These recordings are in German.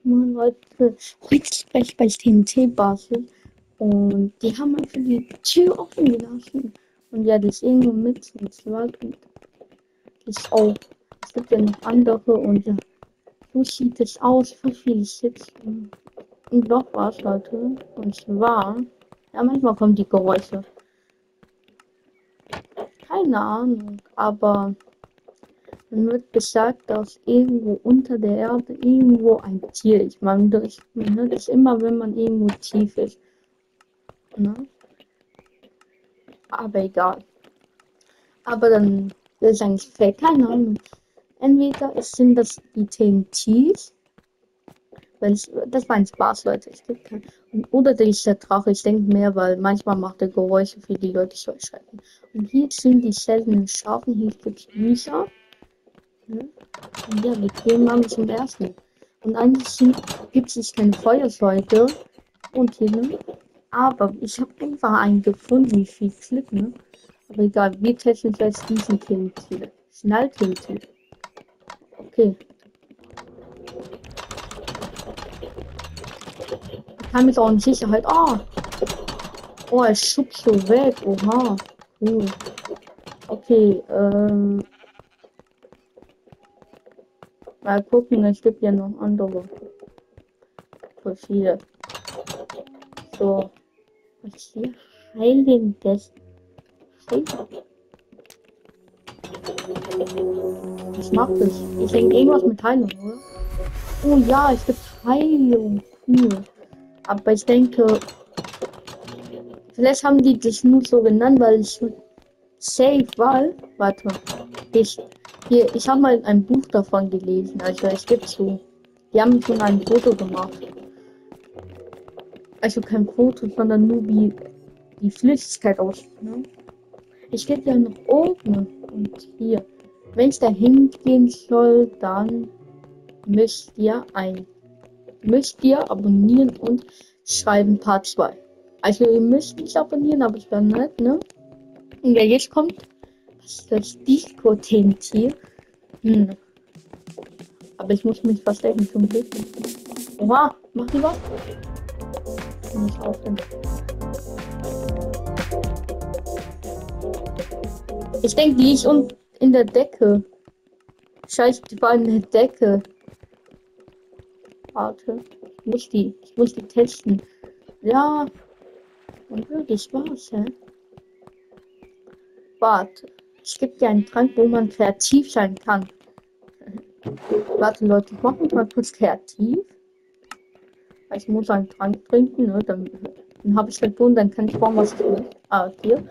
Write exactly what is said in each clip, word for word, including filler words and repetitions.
Moin Leute, heute spreche ich bei T N T Basel und die haben einfach die Tür offen gelassen. Und ja, das ist irgendwo mit ins Wald und das auch. Es gibt ja noch andere und ja, so sieht es aus, voll viele sitzen. Und doch was, Leute. Und zwar, ja, manchmal kommen die Geräusche. Keine Ahnung, aber dann wird gesagt, dass irgendwo unter der Erde irgendwo ein Tier ist. Man, das, man hört es immer, wenn man irgendwo tief ist. Ne? Aber egal. Aber dann das ist eigentlich fake, keine Ahnung. Entweder es sind das die T N Ts, weil es, das war ein Spaß, Leute. Ich gibt kein, oder der ist der Drache, ich denke mehr, weil manchmal macht er Geräusche für die Leute zu erschrecken. Und hier sind die seltenen Schafen, hier gibt es Bücher. Ne? Und ja, wir gehen mal zum ersten. Und eigentlich gibt es keine Feuersäule. Und hier, ne? Aber ich habe einfach einen gefunden, wie viel Glück, ne? Aber egal, wir testen jetzt diesen T N T. Schnell-T N T. Okay. Ich kann mich auch in Sicherheit. Ah! Oh, er schubst so weg. Oha. Cool. Okay, ähm. Mal gucken, es gibt ja noch andere. Voll viele. So. Was hier? Heiliges. Heilig. Was macht das? Ich denke irgendwas mit Heilung, oder? Oh ja, es gibt Heilung. Cool. Aber ich denke, vielleicht haben die das nur so genannt, weil ich safe war. Warte. Ich, hier, ich habe mal ein Buch davon gelesen. Also es gibt so. Die haben schon ein Foto gemacht. Also kein Foto, sondern nur wie die Flüssigkeit aussieht. Ne? Ich gehe ja nach oben. Und hier. Wenn es da hingehen soll, dann müsst ihr ein. Müsst ihr abonnieren und schreiben Part zwei. Also ihr müsst nicht abonnieren, aber ich wäre nett, ne? Und wer jetzt kommt, was ist das Disco-T N T? Hm. Aber ich muss mich verstecken zum Glück. Oha, mach die was? Nicht aufhören. Ich denke, die ist und in der Decke. Scheiße, die war in der Decke. Warte. Ich muss die, ich muss die testen. Ja. Und wirklich war's, hä? Warte. Es gibt ja einen Trank, wo man kreativ sein kann. Warte, Leute, ich mach mich mal kurz kreativ. Ich muss einen Trank trinken, ne? Dann, dann habe ich halt tun, dann kann ich bauen, was ich will. Ah, hier.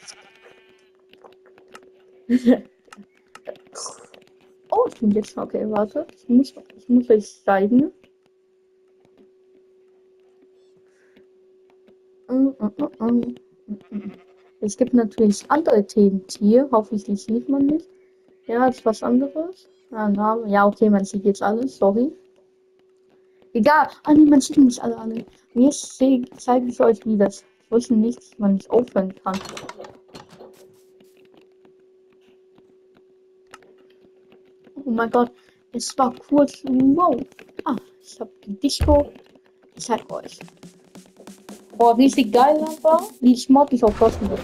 Oh, ich bin jetzt. Okay, warte. Ich muss, ich muss euch zeigen. Es gibt natürlich andere Themen hier. Hoffentlich sieht man nicht. Ja, das ist was anderes. Ah, na, ja, okay, man sieht jetzt alles. Sorry. Egal. Ah, nee, man sieht nicht alle alle. Und jetzt zeige ich euch, wie das. Ich wusste nicht, dass man nicht aufhören kann. Oh mein Gott, es war kurz. Wow. Ah, ich habe die Disco. Ich zeig euch. Oh, richtig geil aber. Die Schmott ist auch kostenlos.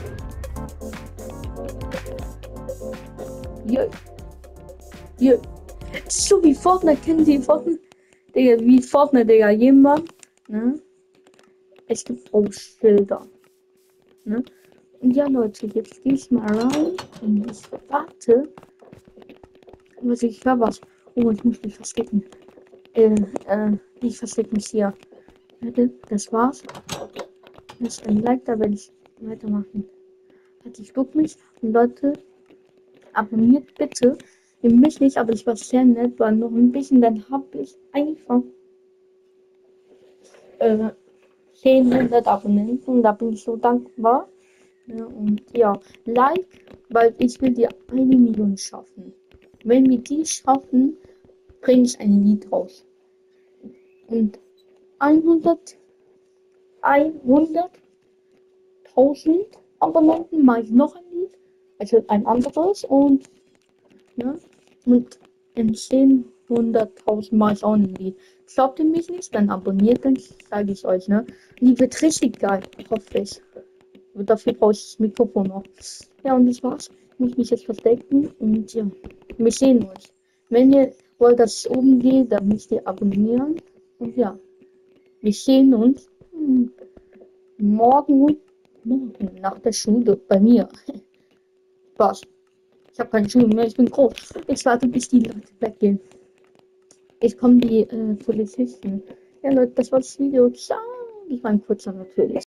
Hier. Hier. So wie Fortnite, kennen Sie Fortnite? Digga, wie Fortnite, Digga. Jemand. Ne? Es gibt auch Schilder. Ne? Und ja, Leute, jetzt gehe ich mal rein. Und ich warte. Was ich höre was. Oh, ich muss mich verstecken. Äh, äh, ich verstecke mich hier. Warte, das war's. Das ist ein Like, da werde ich weitermachen. Warte, ich guck mich. Und Leute, abonniert bitte. Ihr mich nicht, aber ich war sehr nett, weil noch ein bisschen, dann habe ich einfach äh, zehnhundert Abonnenten. Da bin ich so dankbar. Ja, und ja, Like, weil ich will die eine Million schaffen. Wenn wir die schaffen, bringe ich ein Lied raus. Und hundert, hunderttausend Abonnenten mache ich noch ein Lied. Also ein anderes und, ne? Und in zehnhunderttausend mache ich auch ein Lied. Glaubt ihr mich nicht? Dann abonniert, dann sage ich euch, ne? Die wird richtig geil, hoffe ich. Und dafür brauche ich das Mikrofon noch. Ja, und das war's. Ich muss mich jetzt verstecken und ja, wir sehen uns. Wenn ihr wollt, dass ich oben gehe, dann müsst ihr abonnieren. Und ja, wir sehen uns hm, morgen, morgen nach der Schule bei mir. Was? Ich habe keine Schule mehr, ich bin groß. Ich warte, bis die Leute weggehen. Jetzt kommen die äh, Polizisten. Ja, Leute, das war das Video. Ciao. Ich war ein kurzer natürlich.